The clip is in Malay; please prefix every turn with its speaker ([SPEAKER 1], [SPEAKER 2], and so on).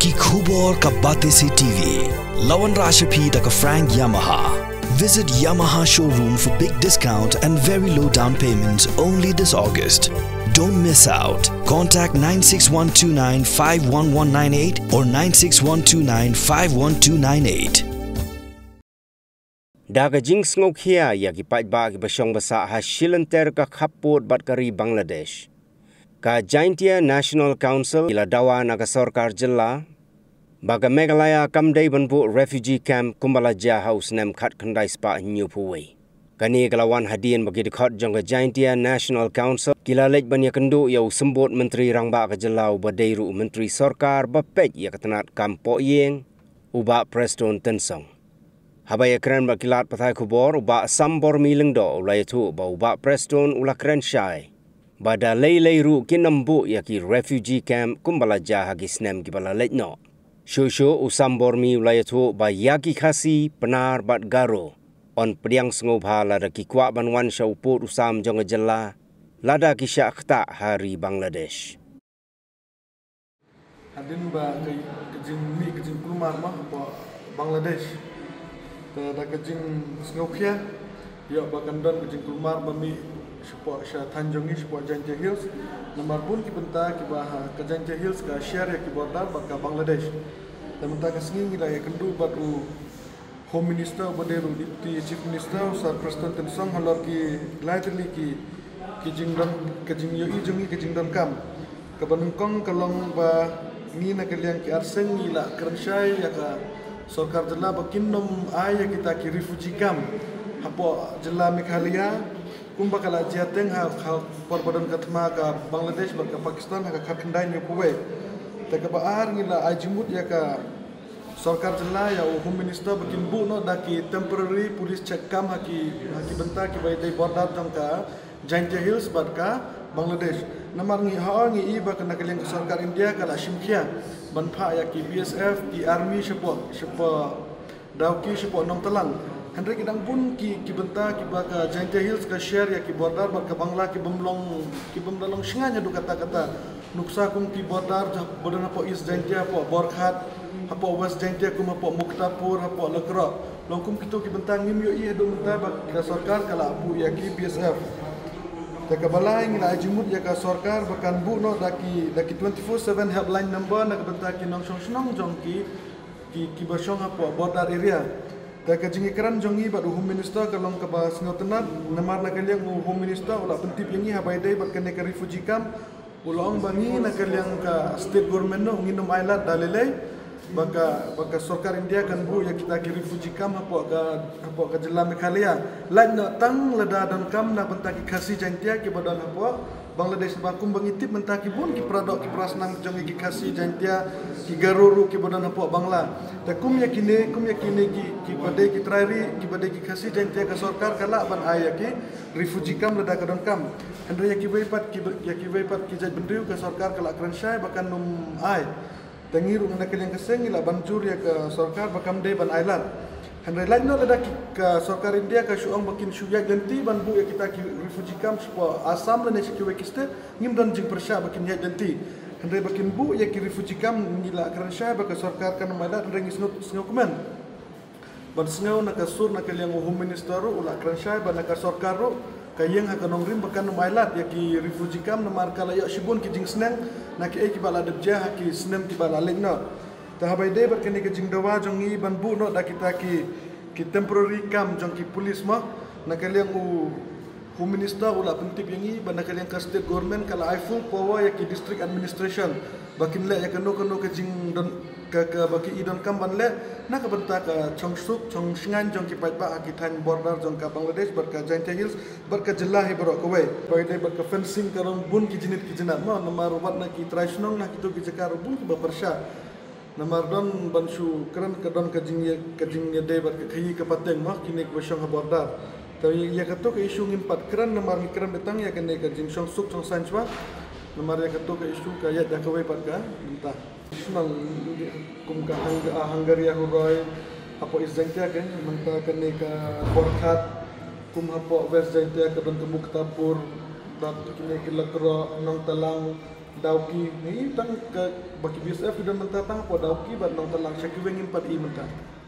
[SPEAKER 1] Ki khubor ka Batesi TV. Lawan Rashapi da ka Frank Yamaha. Visit Yamaha showroom for big discount and very low down payments only this August. Don't miss out. Contact 96129-51198 or 96129-51298.
[SPEAKER 2] Daga jings ngokia ya kipat ba ki basyong basa ha shilenter ka khapot bat kari Bangladesh. Ka Jaintia National Council ila dawa naga sarkar jilla baga Meghalaya kamdai banbu refugee camp Kumbalaja house nem khat khandai spa nyupuwei. Kani kalawan hadian bagi dekat jangka Jaintia National Council kila lej banya kendu yau sembut menteri rangba ka jelau badairu menteri sarkar bapej ya ketenat kampo yeng uba Preston Tensong. Habaya keren bakilat pathai kubor uba sambor mileng do ulai tu ba uba Preston ula keren syai. Bada lei ru kinambu ya ki refugee camp Kumbalaja hagi snem ki bala lejno. Shushu usambor mi ulai tu ba yaki khasi penar bat garo. On pediang sengobha lada ki kwa banwan syauput usam jonga jela lada ki syakta hari Bangladesh.
[SPEAKER 3] Hadin ba kejing kulmar mah Bangladesh. Da kejing sengokya ya bahkan don kejing kulmar bami sepo sya Tanjungi sepo Jaintia Hills nomor pun ki benta ki bah ke Jaintia Hills ka share ya ki border baka Bangladesh dan benta ka sengi la ya kendu batu Home Minister baderu Deputy Chief Minister Sir Preston Tensong halor ki gladly ki kejing yo ijongi kejing don kam ka banungkong kalong ba ni na kaliang ki arseng ila kerensai ya ka Sarkar jela bakinom ayah kita ki refugee camp hapo jela Meghalaya kumba kala jateng ha perbadan katma ka Bangladesh bar ka Pakistan ha ka khandai ni kuwe ta ka baar ngila ajimut ya ka sarkar jela ya Home Minister bakin bu no daki temporary police check camp ha ki benta ki bai dai border tang ka Jaintia Hills bar ka Bangladesh namar ngi ha ngi i ba kana kaliang sarkar India kala shimkhia banpa ya ki BSF ki army sepo dauki sepo nong telang hendrik idang pun ki benta ki baka Jaintia Hills ka share ya ki border bar ka Bangla ki bemlong singanya du kata nuksa kum ki border bodan apo East Jaintia apo Borkhat apo West Jaintia kum apo Muktapur apo Lekro longkum kitu ki benta ngim yo i do menta bak ka sarkar kala apu ya ki BSF Taka balai ngila ajimut ya ka sarkar bakan bu no daki 24/7 helpline number nak bentaki nong song jongki ki basyong apo border area. Taka jingi keran jongi badu Home Minister kalong ka ba singotenat namar na kaliang Home Minister ula pentip yangi habai dai bat kene ka refugee camp ulong bangi na kaliang ka state government no nginum ailat dalilai baka sarkar India kan bu ya kita ki refugee camp apo ka jela Meghalaya lain no tang lada dan kam na bentaki khasi Jaintia ki badan apo Bangladesh bakum bangitip mentaki bun ki pradok ki prasnang jongi ki khasi Jaintia ki garuru ki badan apo Bangla takum yakine ki badai ki trairi ki badai ki khasi Jaintia ka sarkar kala ban aya ki refugee camp lada ka dan kam hendra ya ki weipat ki jaj bendriu ka sarkar kala kranshai bakan num ai Tangiru nak kalian keseng ila banjur ya ke sarkar bakam de ban island. Handai lain no ada ke sarkar India ke syuang bakin syuya ganti ban bu ya kita ki refugee camp sepo Assam le neki wekiste ngim dan jing persya bakin ya ganti. Handai bakin bu ya ki refugee camp ngila kerensya baka sarkar kan mada rengi sngo kumen. Ban sngo nak sur nak kalian Home Minister ula kerensya ban nak sarkar ro kayeng ha kanong rim bakan mailat ya ki refugee camp namar kala ya shibun ki jing sneng nak ki bala debja ha ki snem ki bala legno ta habai de bar kene ki jing dawa jongi ban bu no da kita ki temporary camp jong ki police ma nak kaliang Home Minister ula pentip yangi ban nak kaliang ka state government kala I full power ya ki district administration bakin le ya kano ke jing don ka baki idon kam ban le nak benta ka chong singan jong ki paipa ki than border jong ka Bangladesh bar ka Jaintia Hills bar ka jilla hi baro ko wei pai dai bar ka fencing karong bun ki jinit ma namar wat na ki traisnong na kitu ki jakar bun ki bapersha namar don bansu kran ka don ka jing ya dai bar ka khayi ka pateng ma kini ko shong ha border tapi ya ka to ka isu ngimpat kran namar ni kran betang ya kene ka jing song suk song sanchwa namar ya ka to ka isu ka ya da ka wei pat ka entah Senang kum ka Hungaria huroi apo is Jaintia kan menta kene ka Borkhat kum apo West Jaintia ka dan Muktapur dat kene ki Lekro nong Telang dauki ni tang ke baki BSF dan mentah tang po dauki ban nong talang syaki wengin pad i mentah